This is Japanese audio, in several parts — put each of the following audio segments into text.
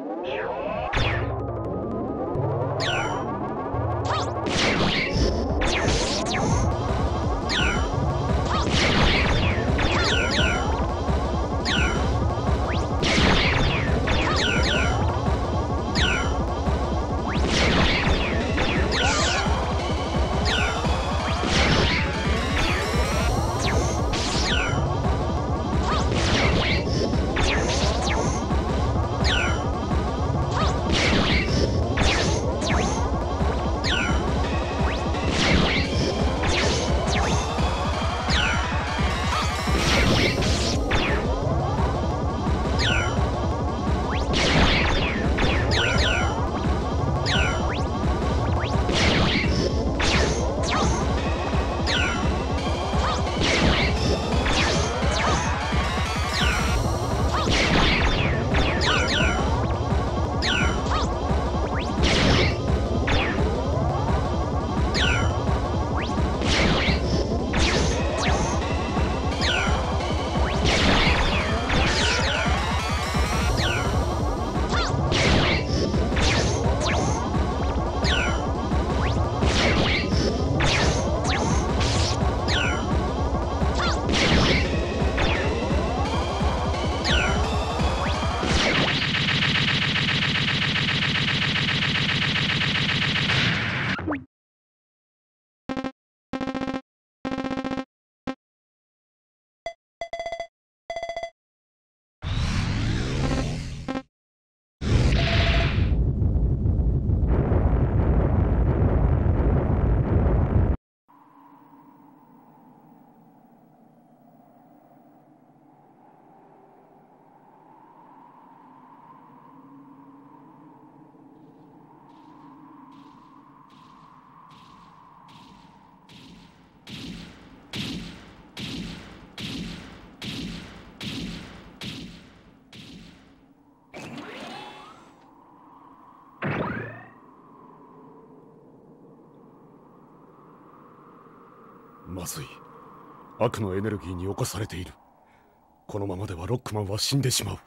まずい。悪のエネルギーに侵されている。このままではロックマンは死んでしまう。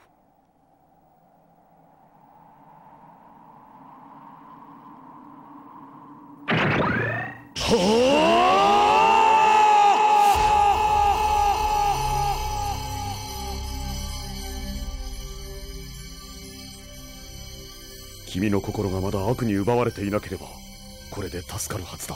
君の心がまだ悪に奪われていなければ、これで助かるはずだ。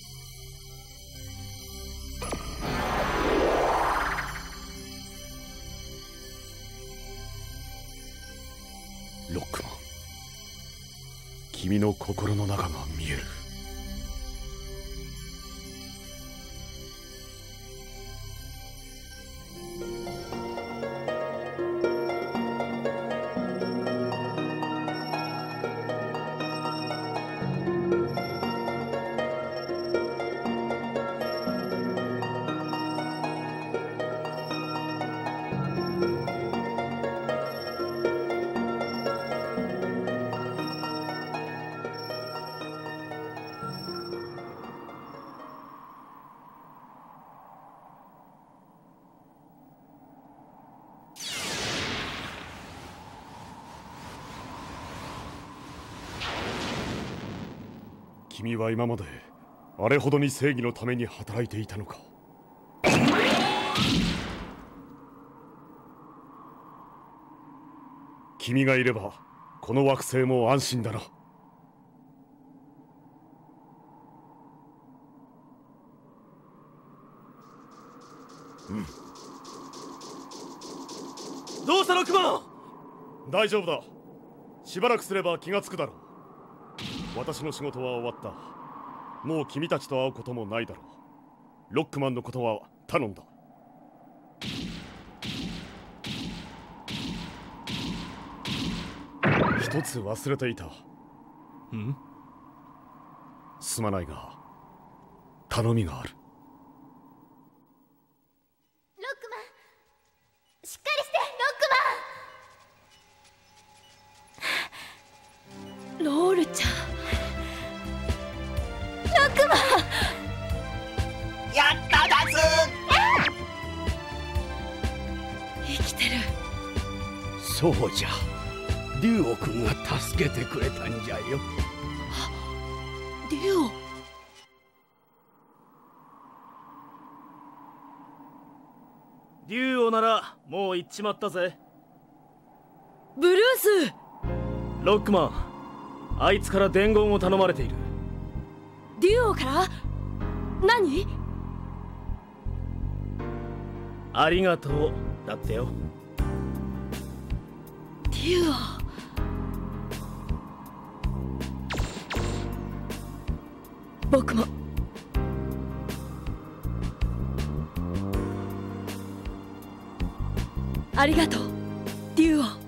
ロックマン、君の心の中が見える。君は今まであれほどに正義のために働いていたのか。君がいればこの惑星も安心だな。どうしたロックマン。大丈夫だ。しばらくすれば気がつくだろう。私の仕事は終わった。もう君たちと会うこともないだろう。ロックマンのことは頼んだ。一つ忘れていた。すまないが頼みがある。 ロックマン、しっかりして。ロックマン。ロールちゃん、ロックマン。 やっただぞ。 生きてる。 そうじゃ。 竜王君が助けてくれたんじゃよ。 竜王。 竜王ならもう行っちまったぜ。 ブルース。 ロックマン、あいつから伝言を頼まれている。 竜王から？何？ ありがとうだってよ。 竜王。僕も。ありがとう、竜王。